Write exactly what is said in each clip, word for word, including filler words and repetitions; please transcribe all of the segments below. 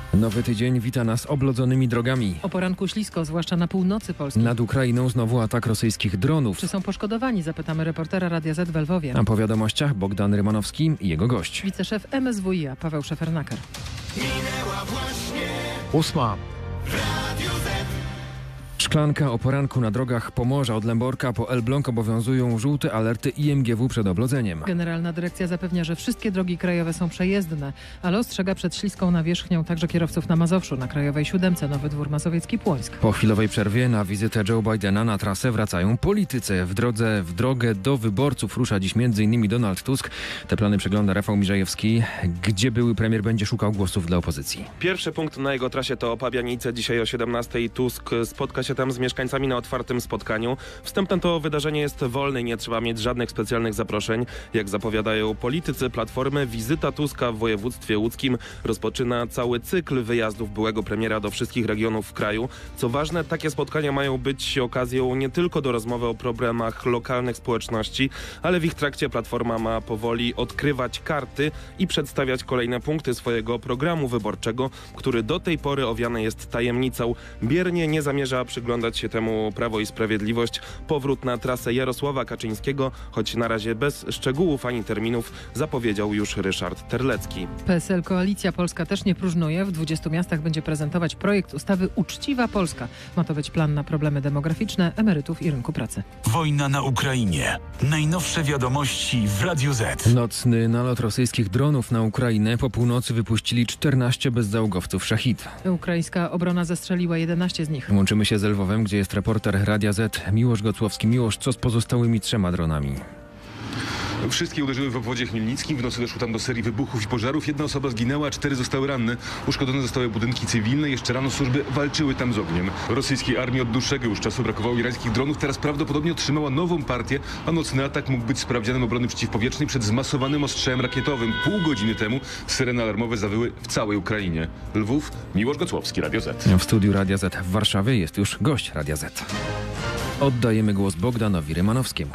Nowy tydzień wita nas oblodzonymi drogami. O poranku ślisko, zwłaszcza na północy Polski. Nad Ukrainą znowu atak rosyjskich dronów. Czy są poszkodowani? Zapytamy reportera Radia Z w Lwowie. A po wiadomościach Bogdan Rymanowski i jego gość. Wiceszef M S W i a Paweł Szefernaker. Minęła właśnie Ósma. w Radiu Z. Szklanka o poranku na drogach Pomorza od Lęborka po Elbląg obowiązują żółte alerty I M G W przed oblodzeniem. Generalna dyrekcja zapewnia, że wszystkie drogi krajowe są przejezdne, ale ostrzega przed śliską nawierzchnią także kierowców na Mazowszu, na Krajowej Siódemce, Nowy Dwór Mazowiecki-Płońsk. Po chwilowej przerwie na wizytę Joe Bidena na trasę wracają politycy. W drodze w drogę do wyborców rusza dziś między innymi Donald Tusk. Te plany przegląda Rafał Mirzejewski. Gdzie były premier będzie szukał głosów dla opozycji. Pierwszy punkt na jego trasie to Pabianice. Dzisiaj o siedemnastej Tusk spotka się tam z mieszkańcami na otwartym spotkaniu. Wstępne to wydarzenie jest wolne i nie trzeba mieć żadnych specjalnych zaproszeń. Jak zapowiadają politycy Platformy, wizyta Tuska w województwie łódzkim rozpoczyna cały cykl wyjazdów byłego premiera do wszystkich regionów w kraju. Co ważne, takie spotkania mają być okazją nie tylko do rozmowy o problemach lokalnych społeczności, ale w ich trakcie Platforma ma powoli odkrywać karty i przedstawiać kolejne punkty swojego programu wyborczego, który do tej pory owiany jest tajemnicą. Biernie nie zamierza przyglądać się temu Prawo i Sprawiedliwość. Powrót na trasę Jarosława Kaczyńskiego, choć na razie bez szczegółów ani terminów, zapowiedział już Ryszard Terlecki. P S L Koalicja Polska też nie próżnuje. W dwudziestu miastach będzie prezentować projekt ustawy Uczciwa Polska. Ma to być plan na problemy demograficzne, emerytów i rynku pracy. Wojna na Ukrainie. Najnowsze wiadomości w Radiu Z. Nocny nalot rosyjskich dronów na Ukrainę. Po północy wypuścili czternaście bezzałogowców Szachid. Ukraińska obrona zestrzeliła jedenaście z nich. Łączymy się z Lwowem, gdzie jest reporter Radia Z Miłosz Gocłowski. Miłosz, co z pozostałymi trzema dronami? Wszystkie uderzyły w obwodzie chmielnickim. W nocy doszło tam do serii wybuchów i pożarów. Jedna osoba zginęła, cztery zostały ranne. Uszkodzone zostały budynki cywilne. Jeszcze rano służby walczyły tam z ogniem. Rosyjskiej armii od dłuższego już czasu brakowało irańskich dronów. Teraz prawdopodobnie otrzymała nową partię, a nocny atak mógł być sprawdzianem obrony przeciwpowietrznej przed zmasowanym ostrzałem rakietowym. Pół godziny temu syreny alarmowe zawyły w całej Ukrainie. Lwów, Miłosz Gocłowski, Radio Z. W studiu Radia Z w Warszawie jest już gość Radia Z. Oddajemy głos Bogdanowi Rymanowskiemu.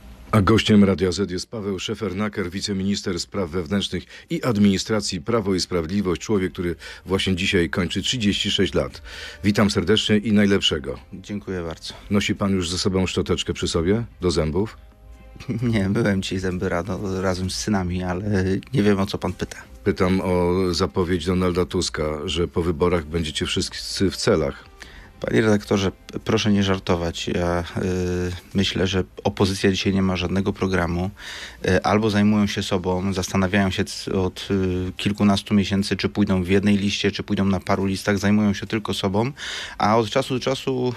A gościem Radia Z jest Paweł Szefernaker, wiceminister spraw wewnętrznych i administracji Prawo i Sprawiedliwość, człowiek, który właśnie dzisiaj kończy trzydzieści sześć lat. Witam serdecznie i najlepszego. Dziękuję bardzo. Nosi pan już ze sobą szczoteczkę przy sobie do zębów? Nie, byłem dzisiaj zęby rano razem z synami, ale nie wiem, o co pan pyta. Pytam o zapowiedź Donalda Tuska, że po wyborach będziecie wszyscy w celach. Panie redaktorze, proszę nie żartować. Ja y, myślę, że opozycja dzisiaj nie ma żadnego programu. Y, albo zajmują się sobą, zastanawiają się od y, kilkunastu miesięcy, czy pójdą w jednej liście, czy pójdą na paru listach. Zajmują się tylko sobą, a od czasu do czasu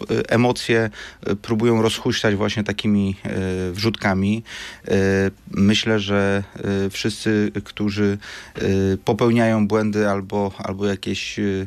emocje próbują rozhuśtać właśnie takimi y, wrzutkami. Y, myślę, że y, wszyscy, którzy y, popełniają błędy albo, albo jakieś y,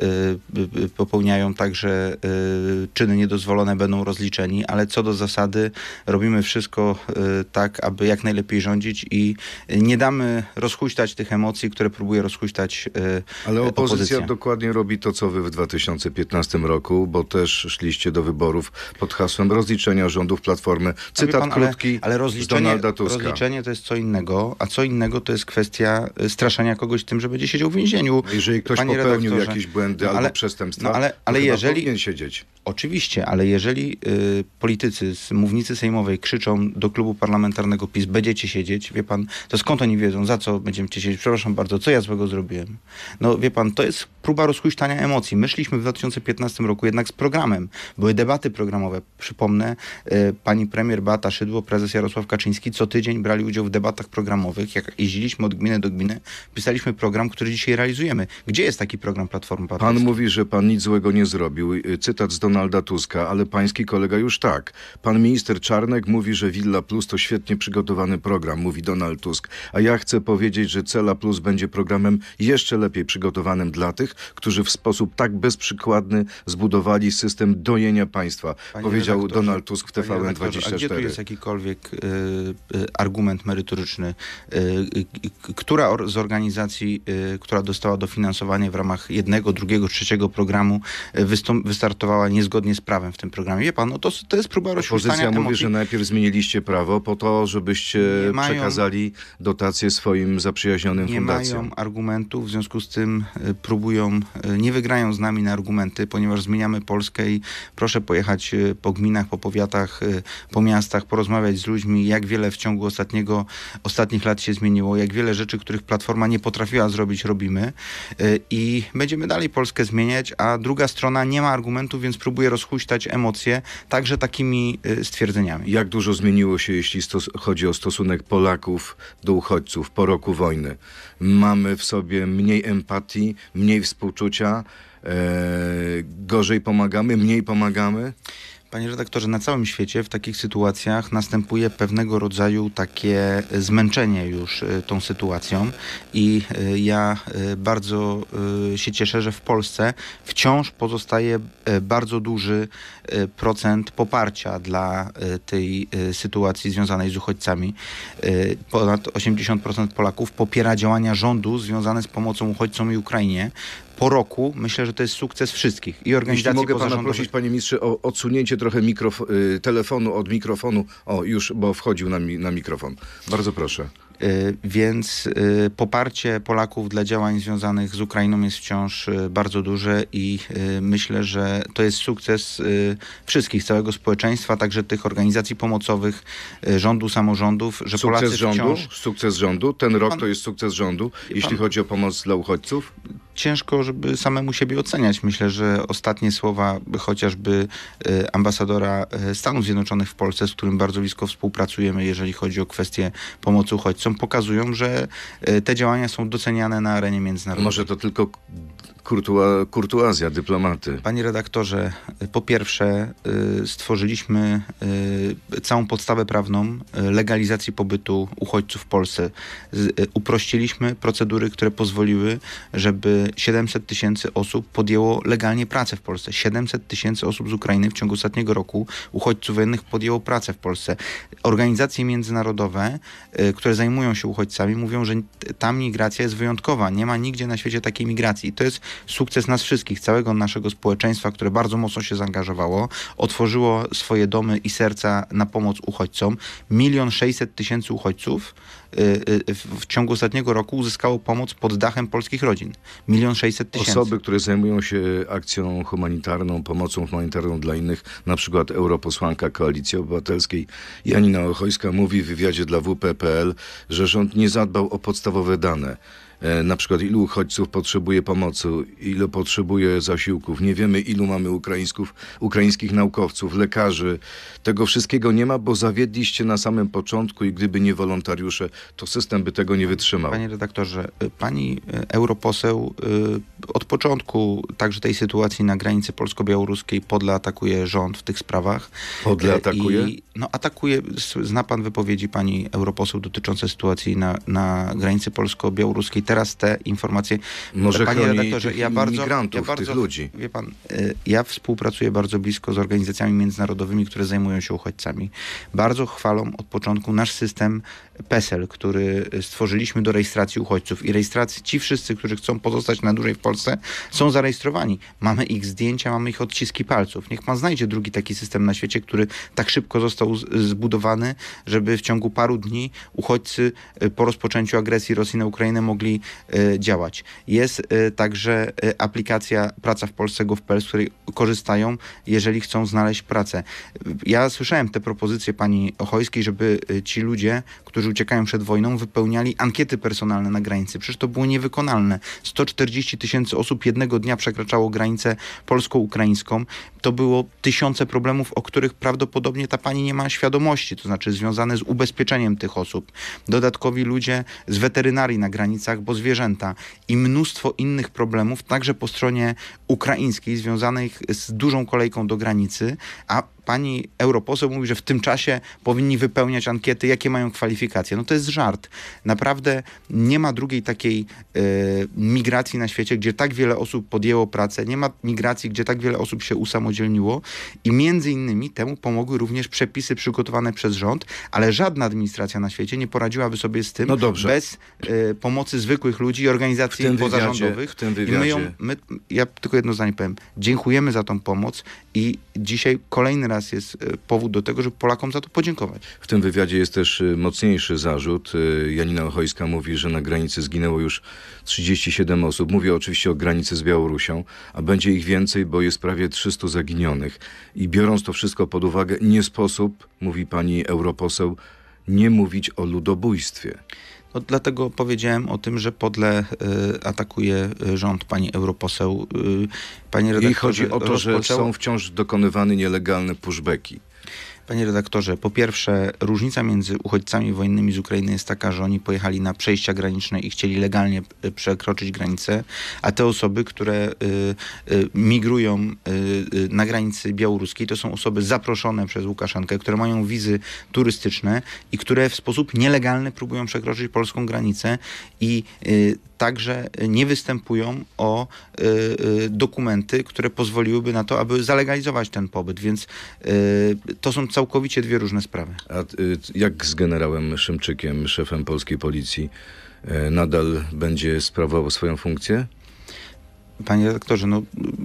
y, popełniają także y, czyny niedozwolone, będą rozliczeni, ale co do zasady robimy wszystko y, tak, aby jak najlepiej rządzić i nie damy rozhuśtać tych emocji, które próbuje rozhuśtać y, Ale opozycja, opozycja dokładnie robi to, co wy w dwa tysiące piętnastym roku, bo też szliście do wyborów pod hasłem rozliczenia rządów Platformy. Cytat pan, krótki ale, ale z rozliczenie, Donalda Tuska. Rozliczenie to jest co innego, a co innego to jest kwestia straszenia kogoś tym, że będzie siedział w więzieniu. Jeżeli ktoś Panie popełnił redaktorze, jakieś błędy no, ale, albo przestępstwa, no, ale, to ale chyba jeżeli powinien siedzieć. Oczywiście, ale jeżeli y, politycy z mównicy sejmowej krzyczą do klubu parlamentarnego PiS, będziecie siedzieć, wie pan, to skąd oni wiedzą, za co będziemy siedzieć? Przepraszam bardzo, co ja złego zrobiłem? No wie pan, to jest próba rozhuśtania emocji. My szliśmy w dwa tysiące piętnastym roku jednak z programem. Były debaty programowe. Przypomnę, y, pani premier Beata Szydło, prezes Jarosław Kaczyński co tydzień brali udział w debatach programowych. Jak jeździliśmy od gminy do gminy, pisaliśmy program, który dzisiaj realizujemy. Gdzie jest taki program Platformy Obywatelskiej? Pan mówi, że pan nic złego nie zrobił. Cytat z Donalda Tuska, ale pański kolega już tak. Pan minister Czarnek mówi, że Villa Plus to świetnie przygotowany program, mówi Donald Tusk. A ja chcę powiedzieć, że Cela Plus będzie programem jeszcze lepiej przygotowanym dla tych, tych, którzy w sposób tak bezprzykładny zbudowali system dojenia państwa, Panie powiedział redaktorze, Donald Tusk w T V panie N redaktorze, dwadzieścia A gdzie tu cztery. jest jakikolwiek y, y, argument merytoryczny? Y, y, y, która or, z organizacji, y, która dostała dofinansowanie w ramach jednego, drugiego, trzeciego programu y, wystąp, wystartowała niezgodnie z prawem w tym programie? Wie pan, no to, to jest próba rozświetlania Opozycja mówi, emocji. że najpierw zmieniliście prawo po to, żebyście Nie mają- przekazali dotacje swoim zaprzyjaźnionym Nie fundacjom. mają argumentów, w związku z tym y, próbują, y, nie wygrają z nami na argumenty, ponieważ zmieniamy Polskę i proszę pojechać y, po gminach, po powiatach, y, po miastach, porozmawiać z ludźmi, jak wiele w ciągu ostatniego, ostatnich lat się zmieniło, jak wiele rzeczy, których Platforma nie potrafiła zrobić, robimy y, i będziemy dalej Polskę zmieniać, a druga strona nie ma argumentów, więc próbuje rozhuśtać emocje, także takimi y, stwierdzeniami. Jak dużo zmieniło się, jeśli stos- chodzi o stosunek Polaków do uchodźców po roku wojny? Mamy w sobie mniej empatii, mniej współczucia, e, gorzej pomagamy, mniej pomagamy? Panie redaktorze, na całym świecie w takich sytuacjach następuje pewnego rodzaju takie zmęczenie już y, tą sytuacją i y, ja y, bardzo y, się cieszę, że w Polsce wciąż pozostaje y, bardzo duży y, procent poparcia dla y, tej y, sytuacji związanej z uchodźcami. Y, ponad osiemdziesiąt procent Polaków popiera działania rządu związane z pomocą uchodźcom i Ukrainie. Po roku myślę, że to jest sukces wszystkich i Jeśli organizacji mogę pana pozarządowych. prosić, panie ministrze, o odsunięcie trochę mikrof- y, telefonu od mikrofonu. O, już, bo wchodził na, mi- na mikrofon. Bardzo proszę. Y, Więc y, poparcie Polaków dla działań związanych z Ukrainą jest wciąż y, bardzo duże i y, myślę, że to jest sukces y, wszystkich, całego społeczeństwa, także tych organizacji pomocowych, y, rządu, samorządów, że Sukces Polacy rządu? wciąż... Sukces rządu? Ten rok Pan- to jest sukces rządu, jeśli pan- chodzi o pomoc dla uchodźców? Ciężko, żeby samemu siebie oceniać. Myślę, że ostatnie słowa chociażby y, ambasadora y, Stanów Zjednoczonych w Polsce, z którym bardzo blisko współpracujemy, jeżeli chodzi o kwestię pomocy uchodźcom, pokazują, że y, te działania są doceniane na arenie międzynarodowej. Może to tylko kurtua- kurtuazja dyplomaty. Panie redaktorze, y, po pierwsze y, stworzyliśmy y, całą podstawę prawną y, legalizacji pobytu uchodźców w Polsce. Z, y, uprościliśmy procedury, które pozwoliły, żeby siedemset tysięcy osób podjęło legalnie pracę w Polsce. siedemset tysięcy osób z Ukrainy w ciągu ostatniego roku, uchodźców wojennych, podjęło pracę w Polsce. Organizacje międzynarodowe, y, które zajmują się uchodźcami, mówią, że t- ta migracja jest wyjątkowa. Nie ma nigdzie na świecie takiej migracji. I to jest sukces nas wszystkich, całego naszego społeczeństwa, które bardzo mocno się zaangażowało, otworzyło swoje domy i serca na pomoc uchodźcom. Milion sześćset tysięcy uchodźców y, y, w, w ciągu ostatniego roku uzyskało pomoc pod dachem polskich rodzin. Milion sześćset tysięcy. Osoby, które zajmują się akcją humanitarną, pomocą humanitarną dla innych, na przykład europosłanka Koalicji Obywatelskiej Janina Ochojska mówi w wywiadzie dla W P kropka P L, że rząd nie zadbał o podstawowe dane. E, na przykład ilu uchodźców potrzebuje pomocy, ilu potrzebuje zasiłków. Nie wiemy, ilu mamy ukraińsków, ukraińskich naukowców, lekarzy. Tego wszystkiego nie ma, bo zawiedliście na samym początku i gdyby nie wolontariusze, to system by tego nie wytrzymał. Panie redaktorze, y, pani y, europoseł y, od początku także tej sytuacji na granicy polsko-białoruskiej Podle atakuje rząd w tych sprawach. Podle Y, atakuje? I, no atakuje, s- zna pan wypowiedzi pani europoseł dotyczące sytuacji na, na granicy polsko-białoruskiej. Teraz te informacje... Może Panie chroni redaktorze, tych ja bardzo, imigrantów, ja bardzo, tych ludzi. Wie pan, y, ja współpracuję bardzo blisko z organizacjami międzynarodowymi, które zajmują się uchodźcami. Bardzo chwalą od początku nasz system PESEL, który stworzyliśmy do rejestracji uchodźców i rejestracji. Ci wszyscy, którzy chcą pozostać na dłużej w Polsce, są zarejestrowani. Mamy ich zdjęcia, mamy ich odciski palców. Niech pan znajdzie drugi taki system na świecie, który tak szybko został z- zbudowany, żeby w ciągu paru dni uchodźcy y, po rozpoczęciu agresji Rosji na Ukrainę mogli y, działać. Jest y, także y, aplikacja Praca w Polsce gov kropka p l, z której korzystają, jeżeli chcą znaleźć pracę. Ja słyszałem te propozycje pani Ochojskiej, żeby y, ci ludzie, którzy uciekają przed wojną, wypełniali ankiety personalne na granicy. Przecież to było niewykonalne. sto czterdzieści tysięcy osób jednego dnia przekraczało granicę polsko-ukraińską. To było tysiące problemów, o których prawdopodobnie ta pani nie ma świadomości, to znaczy związane z ubezpieczeniem tych osób. Dodatkowi ludzie z weterynarii na granicach, bo zwierzęta i mnóstwo innych problemów, także po stronie ukraińskiej, związanych z dużą kolejką do granicy, a pani europoseł mówi, że w tym czasie powinni wypełniać ankiety, jakie mają kwalifikacje. No to jest żart. Naprawdę nie ma drugiej takiej e, migracji na świecie, gdzie tak wiele osób podjęło pracę, nie ma migracji, gdzie tak wiele osób się usamodzielniło i między innymi temu pomogły również przepisy przygotowane przez rząd, ale żadna administracja na świecie nie poradziłaby sobie z tym No dobrze. bez e, pomocy zwykłych ludzi i organizacji W tym pozarządowych. wywiadzie- w tym I my wywiadzie- ją, my, ja tylko jedno zdanie powiem. Dziękujemy za tą pomoc i dzisiaj kolejny raz jest e, powód do tego, żeby Polakom za to podziękować. W tym wywiadzie jest też y, mocniejszy zarzut. Y, Janina Ochojska mówi, że na granicy zginęło już trzydzieści siedem osób. Mówię oczywiście o granicy z Białorusią, a będzie ich więcej, bo jest prawie trzystu zaginionych. I biorąc to wszystko pod uwagę, nie sposób, mówi pani europoseł, nie mówić o ludobójstwie. No, dlatego powiedziałem o tym, że podle y, atakuje y, rząd pani europoseł. Y, panie redaktorze, I chodzi o to, że rozpoczęło- są wciąż dokonywane nielegalne pushbacki. Panie redaktorze, po pierwsze, różnica między uchodźcami wojennymi z Ukrainy jest taka, że oni pojechali na przejścia graniczne i chcieli legalnie y, przekroczyć granicę, a te osoby, które y, y, migrują y, y, na granicy białoruskiej, to są osoby zaproszone przez Łukaszenkę, które mają wizy turystyczne i które w sposób nielegalny próbują przekroczyć polską granicę i y, także nie występują o y, y, dokumenty, które pozwoliłyby na to, aby zalegalizować ten pobyt, więc y, to są całkowicie dwie różne sprawy. A y, jak z generałem Szymczykiem, szefem polskiej policji, y, nadal będzie sprawował swoją funkcję? Panie redaktorze, no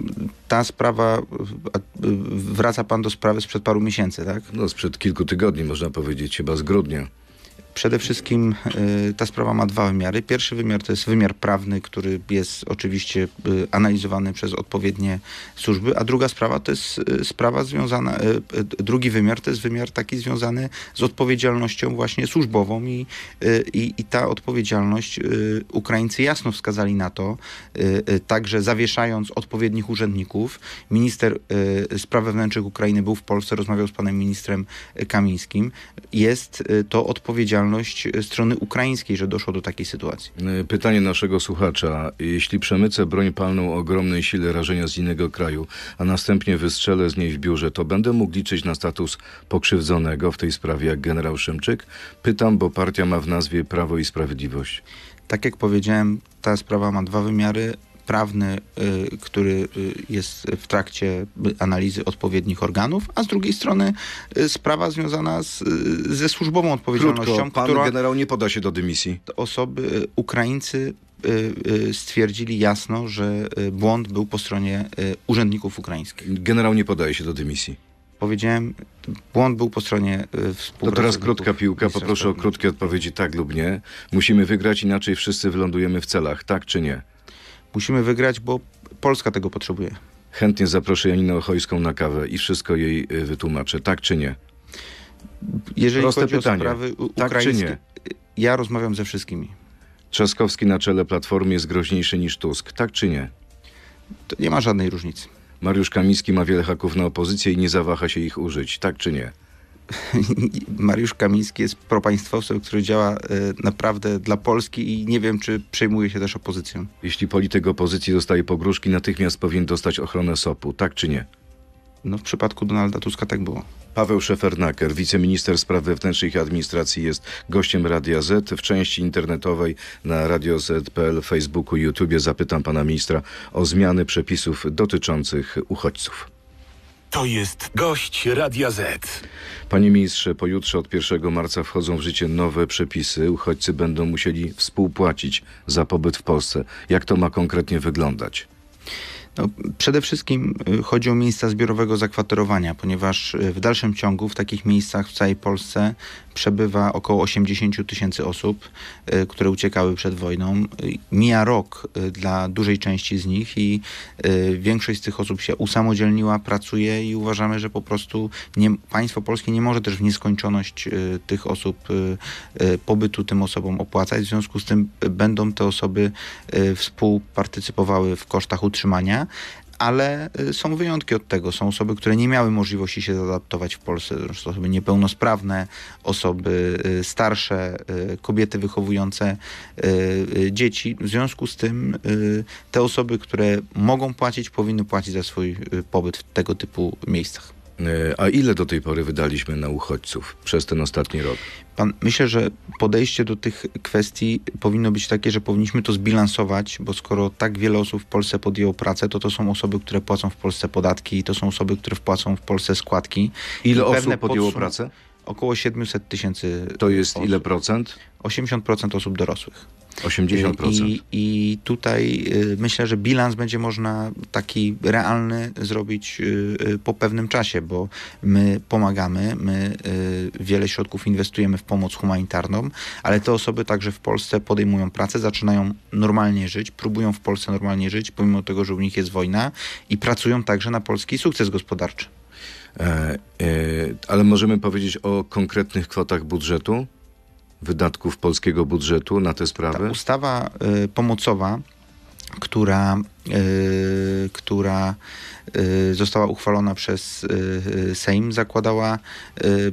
ta sprawa, a, wraca pan do sprawy sprzed paru miesięcy, tak? No sprzed kilku tygodni, można powiedzieć, chyba z grudnia. Przede wszystkim y, ta sprawa ma dwa wymiary. Pierwszy wymiar to jest wymiar prawny, który jest oczywiście y, analizowany przez odpowiednie służby, a druga sprawa to jest y, sprawa związana, y, y, drugi wymiar to jest wymiar taki związany z odpowiedzialnością właśnie służbową i, y, i, i ta odpowiedzialność, y, Ukraińcy jasno wskazali na to, y, y, także zawieszając odpowiednich urzędników. Minister y, spraw wewnętrznych Ukrainy był w Polsce, rozmawiał z panem ministrem y, Kamińskim. Jest y, to odpowiedzialność strony ukraińskiej, że doszło do takiej sytuacji. Pytanie naszego słuchacza. Jeśli przemycę broń palną o ogromnej sile rażenia z innego kraju, a następnie wystrzelę z niej w biurze, to będę mógł liczyć na status pokrzywdzonego w tej sprawie jak generał Szymczyk? Pytam, bo partia ma w nazwie Prawo i Sprawiedliwość. Tak jak powiedziałem, ta sprawa ma dwa wymiary. Prawny, y, który y, jest w trakcie analizy odpowiednich organów, a z drugiej strony y, sprawa związana z, y, ze służbową odpowiedzialnością, Krótko, pan która generał nie poda się do dymisji. osoby, y, Ukraińcy y, y, stwierdzili jasno, że y, błąd był po stronie y, urzędników ukraińskich. Generał nie podaje się do dymisji. Powiedziałem, błąd był po stronie y, To współpracowników. teraz krótka piłka, ministra poproszę o spraw krótkie odpowiedzi tak lub nie. Musimy wygrać, inaczej wszyscy wylądujemy w celach, tak czy nie? Musimy wygrać, bo Polska tego potrzebuje. Chętnie zaproszę Janinę Ochojską na kawę i wszystko jej y, wytłumaczę, tak czy nie? Jeżeli Proste chodzi pytanie. o sprawy u- Tak czy ukraińskie, nie? ja rozmawiam ze wszystkimi. Trzaskowski na czele Platformy jest groźniejszy niż Tusk, tak czy nie? To nie ma żadnej różnicy. Mariusz Kamiński ma wiele haków na opozycję i nie zawaha się ich użyć, tak czy nie? Mariusz Kamiński jest propaństwowcem, który działa e, naprawdę dla Polski i nie wiem, czy przejmuje się też opozycją. Jeśli polityk opozycji dostaje pogróżki, natychmiast powinien dostać ochronę S O P-u, tak czy nie? No w przypadku Donalda Tuska tak było. Paweł Szefernaker, wiceminister spraw wewnętrznych i administracji, jest gościem Radia Z. W części internetowej na radio zet kropka pe el, Facebooku, YouTubie zapytam pana ministra o zmiany przepisów dotyczących uchodźców. To jest gość Radia Z. Panie ministrze, pojutrze od pierwszego marca wchodzą w życie nowe przepisy. Uchodźcy będą musieli współpłacić za pobyt w Polsce. Jak to ma konkretnie wyglądać? No, przede wszystkim y, chodzi o miejsca zbiorowego zakwaterowania, ponieważ y, w dalszym ciągu w takich miejscach w całej Polsce przebywa około osiemdziesiąt tysięcy osób, y, które uciekały przed wojną. Y, mija rok y, dla dużej części z nich i y, większość z tych osób się usamodzielniła, pracuje i uważamy, że po prostu nie, państwo polskie nie może też w nieskończoność y, tych osób y, y, pobytu tym osobom opłacać. W związku z tym y, będą te osoby y, współpartycypowały w kosztach utrzymania. Ale y, są wyjątki od tego. Są osoby, które nie miały możliwości się zaadaptować w Polsce. Zresztą osoby niepełnosprawne, osoby y, starsze, y, kobiety wychowujące y, y, dzieci. W związku z tym y, te osoby, które mogą płacić, powinny płacić za swój y, pobyt w tego typu miejscach. A ile do tej pory wydaliśmy na uchodźców przez ten ostatni rok? Pan, myślę, że podejście do tych kwestii powinno być takie, że powinniśmy to zbilansować, bo skoro tak wiele osób w Polsce podjęło pracę, to to są osoby, które płacą w Polsce podatki i to są osoby, które wpłacą w Polsce składki. Ile I osób pewne podjęło podsum- pracę? Około siedemset tysięcy. To jest osób. ile procent? osiemdziesiąt procent osób dorosłych. osiemdziesiąt procent. I, I tutaj y, myślę, że bilans będzie można taki realny zrobić y, y, po pewnym czasie, bo my pomagamy, my y, wiele środków inwestujemy w pomoc humanitarną, ale te osoby także w Polsce podejmują pracę, zaczynają normalnie żyć, próbują w Polsce normalnie żyć, pomimo tego, że u nich jest wojna i pracują także na polski sukces gospodarczy. E, e, ale możemy powiedzieć o konkretnych kwotach budżetu? Wydatków polskiego budżetu na te sprawy? Ta ustawa y, pomocowa, która, y, która y, została uchwalona przez y, Sejm, zakładała y, y,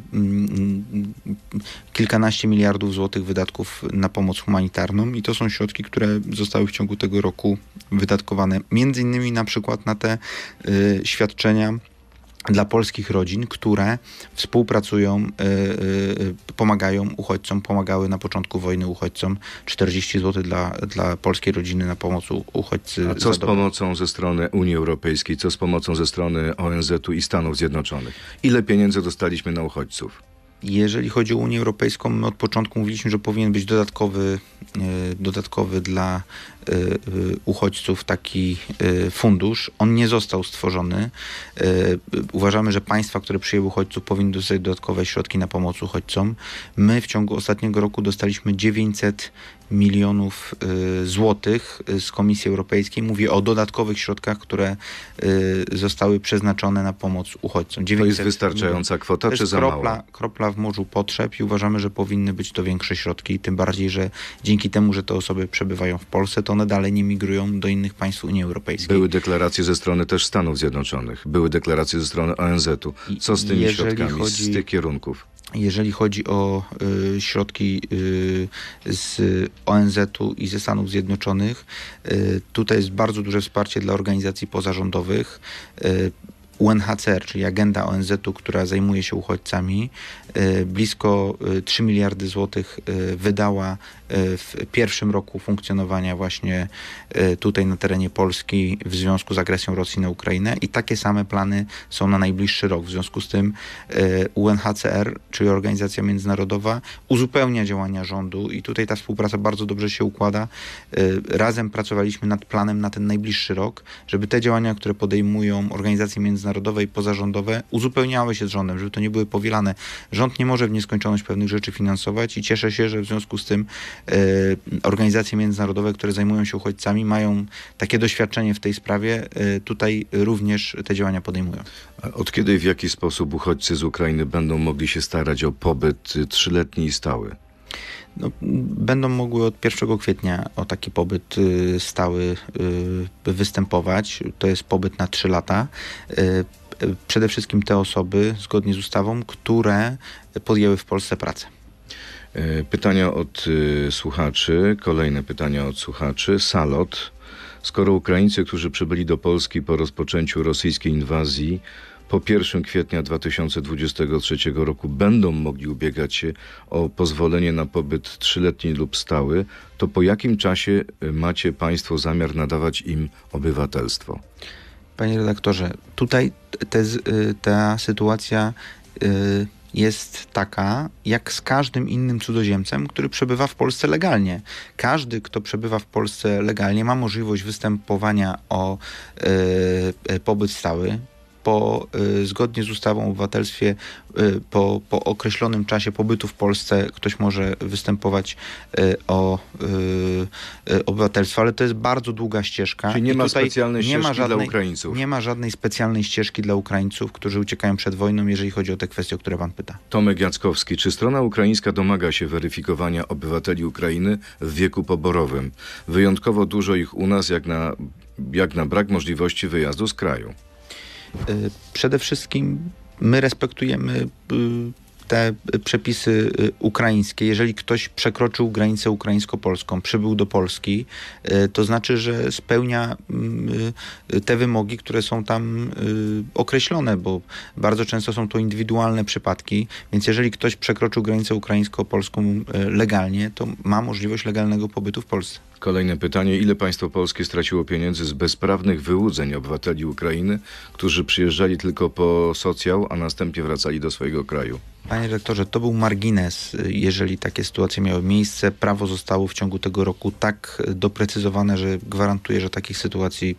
kilkanaście miliardów złotych wydatków na pomoc humanitarną i to są środki, które zostały w ciągu tego roku wydatkowane między innymi na przykład na te y, świadczenia dla polskich rodzin, które współpracują, y, y, pomagają uchodźcom, pomagały na początku wojny uchodźcom. czterdzieści złotych dla, dla polskiej rodziny na pomoc u- uchodźcy. A co z za dobę. pomocą ze strony Unii Europejskiej? Co z pomocą ze strony O N Z u i Stanów Zjednoczonych? Ile pieniędzy dostaliśmy na uchodźców? Jeżeli chodzi o Unię Europejską, my od początku mówiliśmy, że powinien być dodatkowy, y, dodatkowy dla y, y, uchodźców taki y, fundusz. On nie został stworzony. Y, y, uważamy, że państwa, które przyjęły uchodźców, powinny dostać dodatkowe środki na pomoc uchodźcom. My w ciągu ostatniego roku dostaliśmy dziewięćset milionów y, złotych z Komisji Europejskiej. Mówię o dodatkowych środkach, które y, zostały przeznaczone na pomoc uchodźcom. To jest wystarczająca kwota, To czy jest za kropla, mała? kropla w morzu potrzeb i uważamy, że powinny być to większe środki. Tym bardziej, że dzięki temu, że te osoby przebywają w Polsce, to one dalej nie migrują do innych państw Unii Europejskiej. Były deklaracje ze strony też Stanów Zjednoczonych. Były deklaracje ze strony O N Z u. Co z tymi Jeżeli środkami chodzi- z tych kierunków? Jeżeli chodzi o y, środki y, z O N Z u i ze Stanów Zjednoczonych, y, tutaj jest bardzo duże wsparcie dla organizacji pozarządowych. Y, U N H C R, czyli agenda O N Z u, która zajmuje się uchodźcami, y, blisko y, trzy miliardy złotych y, wydała y, w pierwszym roku funkcjonowania właśnie y, tutaj na terenie Polski w związku z agresją Rosji na Ukrainę i takie same plany są na najbliższy rok. W związku z tym y, U N H C R, czyli organizacja międzynarodowa, uzupełnia działania rządu i tutaj ta współpraca bardzo dobrze się układa. Y, razem pracowaliśmy nad planem na ten najbliższy rok, żeby te działania, które podejmują organizacje międzynarodowe i pozarządowe, uzupełniały się z rządem, żeby to nie były powielane. Rząd nie może w nieskończoność pewnych rzeczy finansować i cieszę się, że w związku z tym y, organizacje międzynarodowe, które zajmują się uchodźcami, mają takie doświadczenie w tej sprawie, y, tutaj również te działania podejmują. A od kiedy i w jaki sposób uchodźcy z Ukrainy będą mogli się starać o pobyt y, trzyletni i stały? No, będą mogły od pierwszego kwietnia o taki pobyt y, stały y, występować. To jest pobyt na trzy lata. Y, y, przede wszystkim te osoby, zgodnie z ustawą, które podjęły w Polsce pracę. E, Pytania od y, słuchaczy, kolejne pytania od słuchaczy. Salot. Skoro Ukraińcy, którzy przybyli do Polski po rozpoczęciu rosyjskiej inwazji po pierwszego kwietnia dwa tysiące dwudziestego trzeciego roku będą mogli ubiegać się o pozwolenie na pobyt trzyletni lub stały, to po jakim czasie y, macie państwo zamiar nadawać im obywatelstwo? Panie redaktorze, tutaj te, z- y, ta sytuacja y, jest taka, jak z każdym innym cudzoziemcem, który przebywa w Polsce legalnie. Każdy, kto przebywa w Polsce legalnie, ma możliwość występowania o y, y, pobyt stały. Po, y, zgodnie z ustawą o obywatelstwie, y, po, po określonym czasie pobytu w Polsce ktoś może występować y, o y, y, obywatelstwo, ale to jest bardzo długa ścieżka. Czyli nie I ma tutaj specjalnej nie ma ścieżki żadnej- dla Ukraińców. Nie ma żadnej specjalnej ścieżki dla Ukraińców, którzy uciekają przed wojną, jeżeli chodzi o te kwestie, o które pan pyta. Tomek Jackowski, czy strona ukraińska domaga się weryfikowania obywateli Ukrainy w wieku poborowym? Wyjątkowo dużo ich u nas, jak na, jak na brak możliwości wyjazdu z kraju. Y, Przede wszystkim my respektujemy y, te przepisy ukraińskie, jeżeli ktoś przekroczył granicę ukraińsko-polską, przybył do Polski, to znaczy, że spełnia te wymogi, które są tam określone, bo bardzo często są to indywidualne przypadki, więc jeżeli ktoś przekroczył granicę ukraińsko-polską legalnie, to ma możliwość legalnego pobytu w Polsce. Kolejne pytanie. Ile państwo polskie straciło pieniędzy z bezprawnych wyłudzeń obywateli Ukrainy, którzy przyjeżdżali tylko po socjał, a następnie wracali do swojego kraju? Panie rektorze, to był margines, jeżeli takie sytuacje miały miejsce. Prawo zostało w ciągu tego roku tak doprecyzowane, że gwarantuje, że takich sytuacji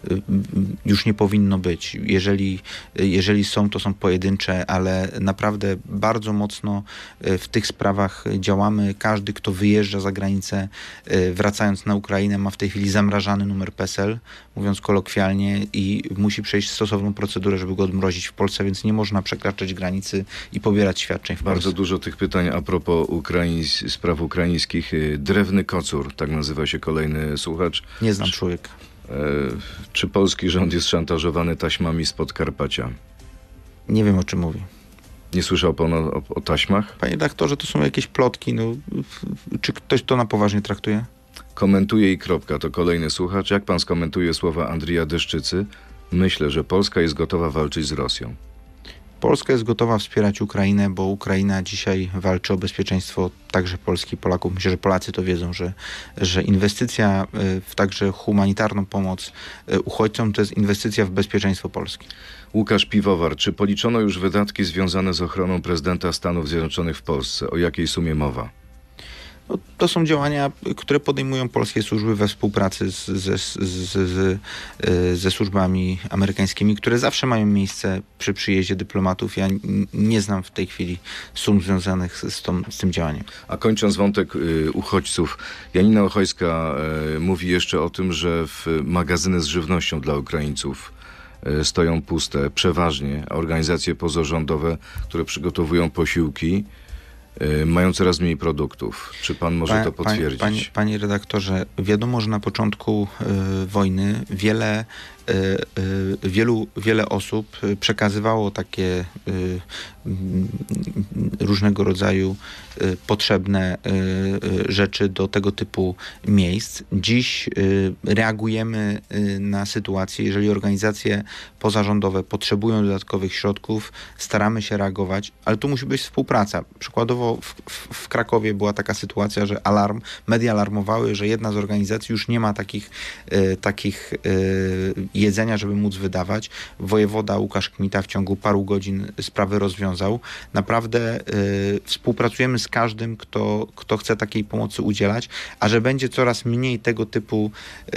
już nie powinno być. Jeżeli, jeżeli są, to są pojedyncze, ale naprawdę bardzo mocno w tych sprawach działamy. Każdy, kto wyjeżdża za granicę, wracając na Ukrainę, ma w tej chwili zamrażany numer P E S E L, mówiąc kolokwialnie, i musi przejść stosowną procedurę, żeby go odmrozić w Polsce, więc nie można przekraczać granicy i pobierać świadczeń w Bardzo Polsce. dużo tych pytań a propos Ukraiń- spraw ukraińskich. Drewny kocur, tak nazywa się kolejny słuchacz. Nie znam człowieka. E, czy polski rząd jest szantażowany taśmami z Podkarpacia? Nie wiem, o czym mówi. Nie słyszał pan o, o, o taśmach? Panie redaktorze, to są jakieś plotki. No, czy ktoś to na poważnie traktuje? Komentuje i kropka, to kolejny słuchacz. Jak pan skomentuje słowa Andrija Deszczycy? Myślę, że Polska jest gotowa walczyć z Rosją. Polska jest gotowa wspierać Ukrainę, bo Ukraina dzisiaj walczy o bezpieczeństwo także Polski i Polaków. Myślę, że Polacy to wiedzą, że, że inwestycja w także humanitarną pomoc uchodźcom to jest inwestycja w bezpieczeństwo Polski. Łukasz Piwowar, czy policzono już wydatki związane z ochroną prezydenta Stanów Zjednoczonych w Polsce? O jakiej sumie mowa? No, to są działania, które podejmują polskie służby we współpracy z, ze, z, z, ze służbami amerykańskimi, które zawsze mają miejsce przy przyjeździe dyplomatów. Ja nie znam w tej chwili sum związanych z, tą, z tym działaniem. A kończąc wątek y, uchodźców, Janina Ochojska y, mówi jeszcze o tym, że w magazyny z żywnością dla Ukraińców y, stoją puste, przeważnie, a organizacje pozarządowe, które przygotowują posiłki, mają coraz mniej produktów. Czy pan może Pa, to potwierdzić? Panie, panie, panie redaktorze, wiadomo, że na początku y, wojny wiele, y, y, wielu, wiele osób przekazywało takie y, y, różnego rodzaju y, potrzebne y, y, rzeczy do tego typu miejsc. Dziś y, reagujemy y, na sytuację, jeżeli organizacje pozarządowe potrzebują dodatkowych środków, staramy się reagować, ale tu musi być współpraca. Przykładowo w, w, w Krakowie była taka sytuacja, że alarm, media alarmowały, że jedna z organizacji już nie ma takich, y, takich y, jedzenia, żeby móc wydawać. Wojewoda Łukasz Kmita w ciągu paru godzin sprawy rozwiązał. Naprawdę y, współpracujemy z każdym, kto, kto chce takiej pomocy udzielać, a że będzie coraz mniej tego typu y,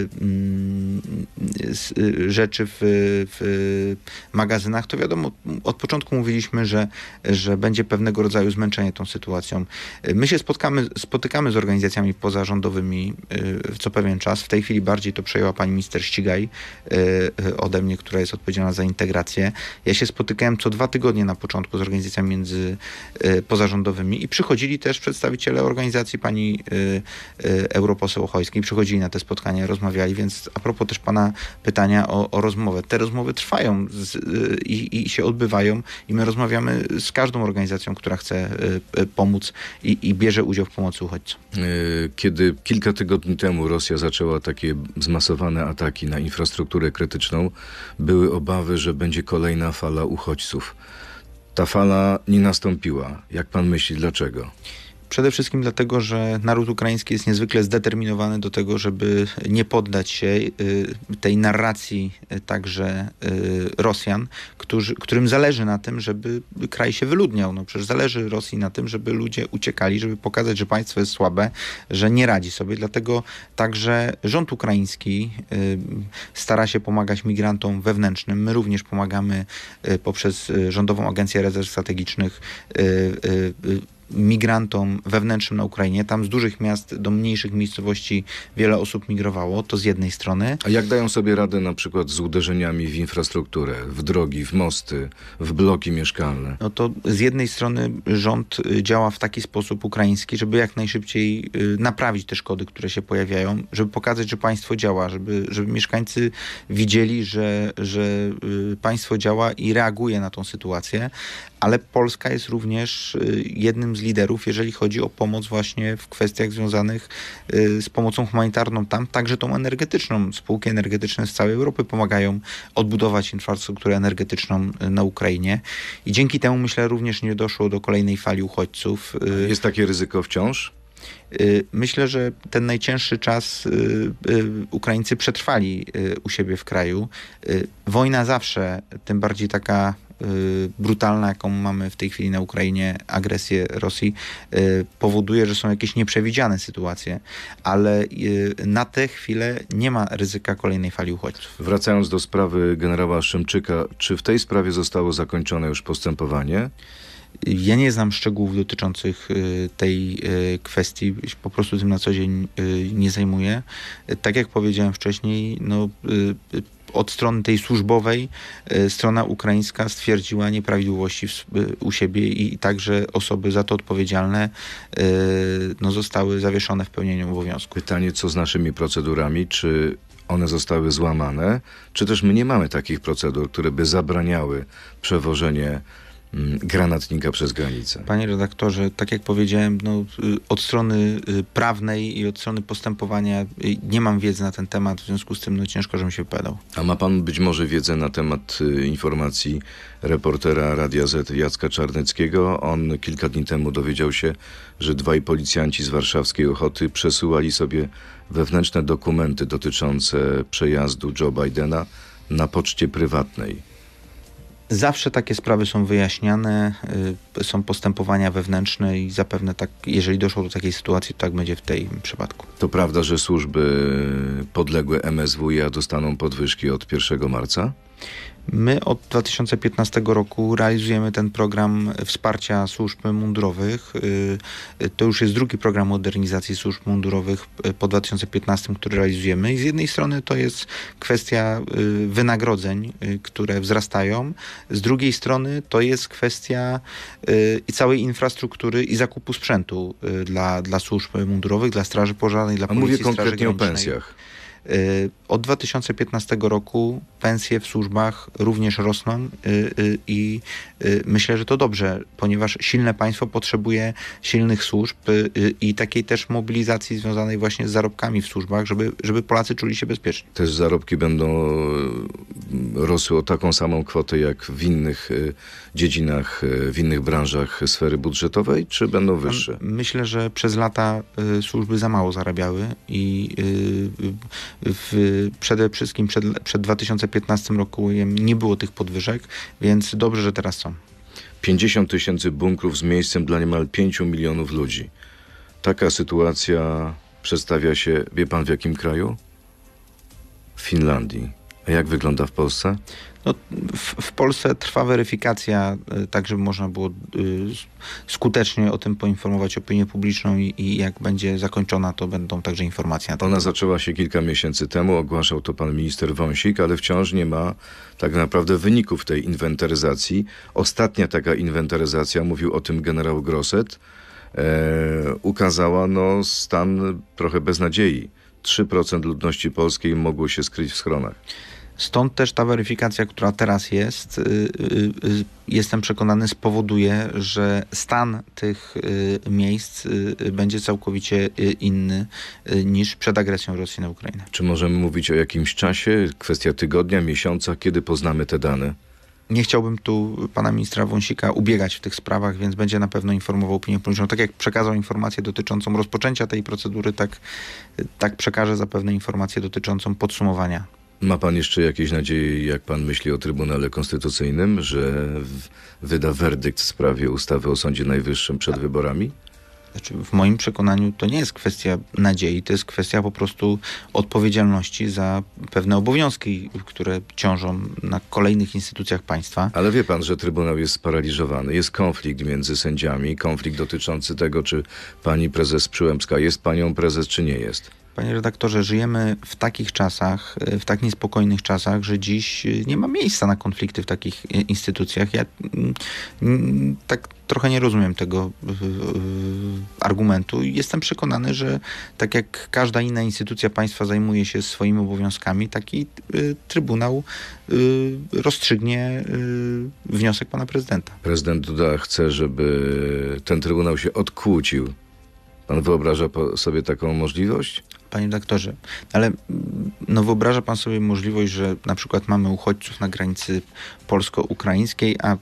y, rzeczy w, w magazynach, to wiadomo, od początku mówiliśmy, że, że będzie pewnego rodzaju zmęczenie tą sytuacją. My się spotkamy, spotykamy z organizacjami pozarządowymi y, co pewien czas. W tej chwili bardziej to przejęła pani minister Ścigaj y, ode mnie, która jest odpowiedzialna za integrację. Ja się spotykałem co dwa tygodnie na początku z organizacjami między y, pozarządowymi i przychodzili też przedstawiciele organizacji, pani y, y, europoseł Ochojskiej, przychodzili na te spotkania, rozmawiali, więc a propos też pana pytania o, o rozmowę. Te rozmowy trwają z, y, i, i się odbywają i my rozmawiamy z każdą organizacją, która chce y, y, pomóc i, i bierze udział w pomocy uchodźcom. Kiedy kilka tygodni temu Rosja zaczęła takie zmasowane ataki na infrastrukturę krytyczną, były obawy, że będzie kolejna fala uchodźców. Ta fala nie nastąpiła. Jak pan myśli, dlaczego? Przede wszystkim dlatego, że naród ukraiński jest niezwykle zdeterminowany do tego, żeby nie poddać się y, tej narracji y, także y, Rosjan, którzy, którym zależy na tym, żeby kraj się wyludniał. No przecież zależy Rosji na tym, żeby ludzie uciekali, żeby pokazać, że państwo jest słabe, że nie radzi sobie. Dlatego także rząd ukraiński y, stara się pomagać migrantom wewnętrznym. My również pomagamy y, poprzez y, Rządową Agencję Rezerw Strategicznych y, y, y, migrantom wewnętrznym na Ukrainie. Tam z dużych miast do mniejszych miejscowości wiele osób migrowało, to z jednej strony. A jak dają sobie radę na przykład z uderzeniami w infrastrukturę, w drogi, w mosty, w bloki mieszkalne? No to z jednej strony rząd y, działa w taki sposób ukraiński, żeby jak najszybciej y, naprawić te szkody, które się pojawiają, żeby pokazać, że państwo działa, żeby, żeby mieszkańcy widzieli, że, że y, państwo działa i reaguje na tą sytuację, ale Polska jest również y, jednym z liderów, jeżeli chodzi o pomoc właśnie w kwestiach związanych y, z pomocą humanitarną tam, także tą energetyczną. Spółki energetyczne z całej Europy pomagają odbudować infrastrukturę energetyczną y, na Ukrainie i dzięki temu, myślę, również nie doszło do kolejnej fali uchodźców. Y, Jest takie ryzyko wciąż? y, Myślę, że ten najcięższy czas y, y, Ukraińcy przetrwali y, u siebie w kraju. Y, Wojna zawsze, tym bardziej taka y, brutalna, jaką mamy w tej chwili na Ukrainie, agresję Rosji, y, powoduje, że są jakieś nieprzewidziane sytuacje, ale y, na tę chwilę nie ma ryzyka kolejnej fali uchodźców. Wracając do sprawy generała Szymczyka, czy w tej sprawie zostało zakończone już postępowanie? Ja nie znam szczegółów dotyczących y, tej y, kwestii, po prostu tym na co dzień y, nie zajmuję. Y, Tak jak powiedziałem wcześniej, no, y, y, od strony tej służbowej y, strona ukraińska stwierdziła nieprawidłowości w, y, u siebie i także osoby za to odpowiedzialne y, no, zostały zawieszone w pełnieniu obowiązku. Pytanie, co z naszymi procedurami? Czy one zostały złamane? Czy też my nie mamy takich procedur, które by zabraniały przewożenie mm, granatnika przez granicę? Panie redaktorze, tak jak powiedziałem, no, y, od strony y, prawnej i od strony postępowania y, nie mam wiedzy na ten temat, w związku z tym no, ciężko, żebym się wypowiadał. A ma pan być może wiedzę na temat y, informacji reportera Radia Z Jacka Czarneckiego? On kilka dni temu dowiedział się, że dwaj policjanci z warszawskiej Ochoty przesyłali sobie wewnętrzne dokumenty dotyczące przejazdu Joe Bidena na poczcie prywatnej. Zawsze takie sprawy są wyjaśniane, y, są postępowania wewnętrzne i zapewne tak, jeżeli doszło do takiej sytuacji, to tak będzie w tym przypadku. To prawda, że służby podległe M S W i A dostaną podwyżki od pierwszego marca? My od dwa tysiące piętnastego roku realizujemy ten program wsparcia służb mundurowych. Y, To już jest drugi program modernizacji służb mundurowych y, po dwa tysiące piętnastym, który realizujemy. I z jednej strony to jest kwestia y, wynagrodzeń, y, które wzrastają. Z drugiej strony to jest kwestia y, i całej infrastruktury i zakupu sprzętu y, dla, dla służb mundurowych, dla Straży Pożarnej, dla A Policji, mówię Straży konkretnie o Granicznej. pensjach. Y, Od dwa tysiące piętnastego roku pensje w służbach również rosną y, y, i y, myślę, że to dobrze, ponieważ silne państwo potrzebuje silnych służb y, y, i takiej też mobilizacji związanej właśnie z zarobkami w służbach, żeby, żeby Polacy czuli się bezpiecznie. Też zarobki będą e, rosły o taką samą kwotę jak w innych e, dziedzinach, e, w innych branżach sfery budżetowej, czy będą wyższe? Myślę, że przez lata y, służby za mało zarabiały i y, w, przede wszystkim przed, przed dwa tysiące piętnastym rokiem nie było tych podwyżek, więc dobrze, że teraz są. pięćdziesiąt tysięcy bunkrów z miejscem dla niemal pięciu milionów ludzi. Taka sytuacja przedstawia się, wie pan w jakim kraju? W Finlandii. A jak wygląda w Polsce? No, w, w Polsce trwa weryfikacja, y, tak żeby można było y, skutecznie o tym poinformować opinię publiczną i, i jak będzie zakończona, to będą także informacje na ten Ona temat. zaczęła się kilka miesięcy temu, ogłaszał to pan minister Wąsik, ale wciąż nie ma tak naprawdę wyników tej inwentaryzacji. Ostatnia taka inwentaryzacja, mówił o tym generał Grosset, e, ukazała no, stan trochę beznadziei. trzy procent ludności polskiej mogło się skryć w schronach. Stąd też ta weryfikacja, która teraz jest, y, y, y, jestem przekonany, spowoduje, że stan tych y, miejsc y, będzie całkowicie y, inny y, niż przed agresją Rosji na Ukrainę. Czy możemy mówić o jakimś czasie, kwestia tygodnia, miesiąca, kiedy poznamy te dane? Nie chciałbym tu pana ministra Wąsika ubiegać w tych sprawach, więc będzie na pewno informował opinię publiczną. Tak jak przekazał informację dotyczącą rozpoczęcia tej procedury, tak, tak przekaże zapewne informację dotyczącą podsumowania. Ma pan jeszcze jakieś nadzieje, jak pan myśli o Trybunale Konstytucyjnym, że w- wyda werdykt w sprawie ustawy o Sądzie Najwyższym przed wyborami? Znaczy, w moim przekonaniu to nie jest kwestia nadziei, to jest kwestia po prostu odpowiedzialności za pewne obowiązki, które ciążą na kolejnych instytucjach państwa. Ale wie pan, że Trybunał jest sparaliżowany. Jest konflikt między sędziami, konflikt dotyczący tego, czy pani prezes Przyłębska jest panią prezes, czy nie jest. Panie redaktorze, żyjemy w takich czasach, w tak niespokojnych czasach, że dziś nie ma miejsca na konflikty w takich instytucjach. Ja mm, tak trochę nie rozumiem tego y, y, argumentu i jestem przekonany, że tak jak każda inna instytucja państwa zajmuje się swoimi obowiązkami, taki y, Trybunał y, rozstrzygnie y, wniosek pana prezydenta. Prezydent Duda chce, żeby ten Trybunał się odkłócił. Pan wyobraża sobie taką możliwość? Panie doktorze, ale no wyobraża pan sobie możliwość, że na przykład mamy uchodźców na granicy polsko-ukraińskiej, a,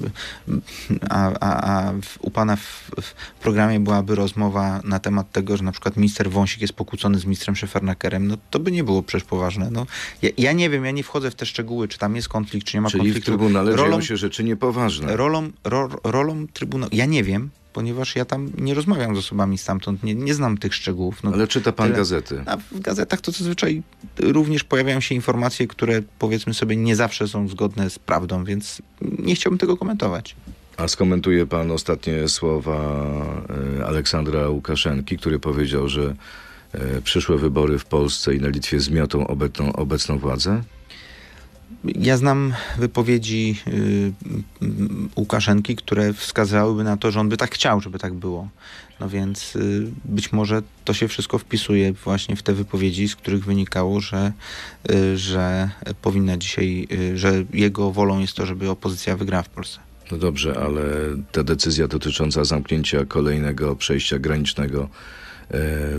a, a, a u pana w, w programie byłaby rozmowa na temat tego, że na przykład minister Wąsik jest pokłócony z ministrem Szefernakerem, no to by nie było przecież poważne. No, ja, ja nie wiem, ja nie wchodzę w te szczegóły, czy tam jest konflikt, czy nie ma Czyli konfliktu. w Trybunale rolą, dzieją się rzeczy niepoważne. Rolą, ro, rolą Trybunału, ja nie wiem, ponieważ ja tam nie rozmawiam z osobami stamtąd, nie, nie znam tych szczegółów. No, ale czyta pan tyle. gazety. A w gazetach to zazwyczaj również pojawiają się informacje, które powiedzmy sobie nie zawsze są zgodne z prawdą, więc nie chciałbym tego komentować. A skomentuje pan ostatnie słowa e, Aleksandra Łukaszenki, który powiedział, że e, przyszłe wybory w Polsce i na Litwie zmiotą obecną, obecną władzę? Ja znam wypowiedzi y, y, Łukaszenki, które wskazywałyby na to, że on by tak chciał, żeby tak było. No więc y, być może to się wszystko wpisuje właśnie w te wypowiedzi, z których wynikało, że, y, że powinna dzisiaj, y, że jego wolą jest to, żeby opozycja wygrała w Polsce. No dobrze, ale ta decyzja dotycząca zamknięcia kolejnego przejścia granicznego e,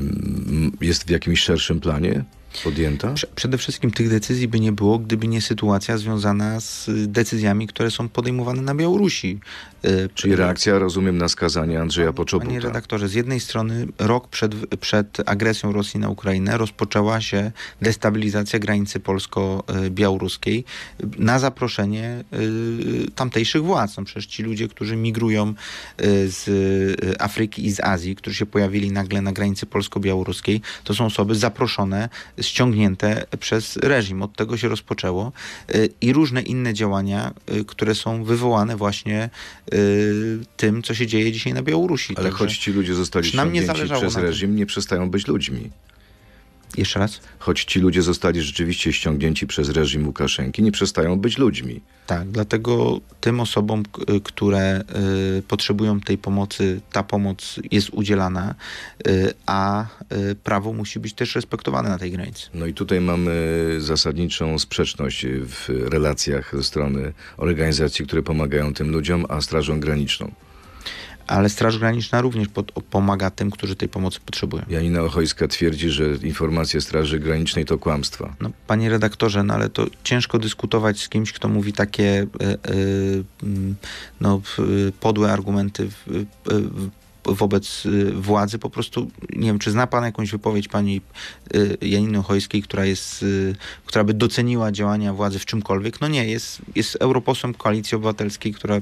jest w jakimś szerszym planie podjęta? Przede wszystkim tych decyzji by nie było, gdyby nie sytuacja związana z decyzjami, które są podejmowane na Białorusi. Czyli reakcja, rozumiem, na skazanie Andrzeja Poczobuta. Panie redaktorze, z jednej strony rok przed, przed agresją Rosji na Ukrainę rozpoczęła się destabilizacja granicy polsko-białoruskiej na zaproszenie y, tamtejszych władz. No przecież ci ludzie, którzy migrują y, z Afryki i z Azji, którzy się pojawili nagle na granicy polsko-białoruskiej, to są osoby zaproszone, ściągnięte przez reżim. Od tego się rozpoczęło. Y, I różne inne działania, y, które są wywołane właśnie tym, co się dzieje dzisiaj na Białorusi. Ale Także choć ci ludzie zostali ściągnięci przez reżim, nie przestają być ludźmi. Jeszcze raz? Choć ci ludzie zostali rzeczywiście ściągnięci przez reżim Łukaszenki, nie przestają być ludźmi. Tak, dlatego tym osobom, k- które y, potrzebują tej pomocy, ta pomoc jest udzielana, y, a y, prawo musi być też respektowane na tej granicy. No i tutaj mamy zasadniczą sprzeczność w relacjach ze strony organizacji, które pomagają tym ludziom, a Strażą Graniczną. Ale Straż Graniczna również pod, pomaga tym, którzy tej pomocy potrzebują. Janina Ochojska twierdzi, że informacje Straży Granicznej to kłamstwa. No, panie redaktorze, no ale to ciężko dyskutować z kimś, kto mówi takie y, y, no, y, podłe argumenty w, y, y, wobec władzy. Po prostu, nie wiem, czy zna pan jakąś wypowiedź pani Janiny Ochojskiej, która jest, która by doceniła działania władzy w czymkolwiek? No nie, jest, jest europosłem Koalicji Obywatelskiej, która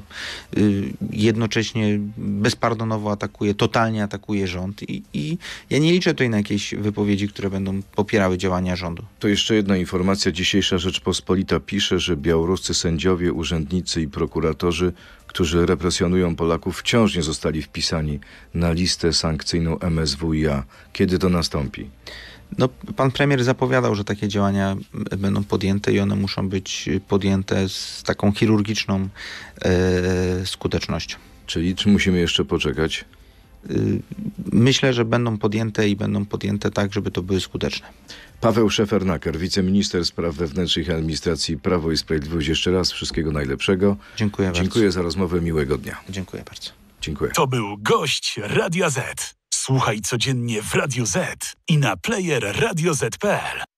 jednocześnie bezpardonowo atakuje, totalnie atakuje rząd i, i ja nie liczę tutaj na jakieś wypowiedzi, które będą popierały działania rządu. To jeszcze jedna informacja. Dzisiejsza Rzeczpospolita pisze, że białoruscy sędziowie, urzędnicy i prokuratorzy, którzy represjonują Polaków, wciąż nie zostali wpisani na listę sankcyjną M S W i A. Kiedy to nastąpi? No, pan premier zapowiadał, że takie działania będą podjęte i one muszą być podjęte z taką chirurgiczną e, skutecznością. Czyli czy musimy jeszcze poczekać? Myślę, że będą podjęte i będą podjęte tak, żeby to były skuteczne. Paweł Szefernaker, wiceminister spraw wewnętrznych i administracji Prawo i Sprawiedliwość. Jeszcze raz wszystkiego najlepszego. Dziękuję bardzo. Dziękuję za rozmowę. Miłego dnia. Dziękuję bardzo. Dziękuję. To był gość Radia Z. Słuchaj codziennie w Radio Z i na player radio zet kropka pe el.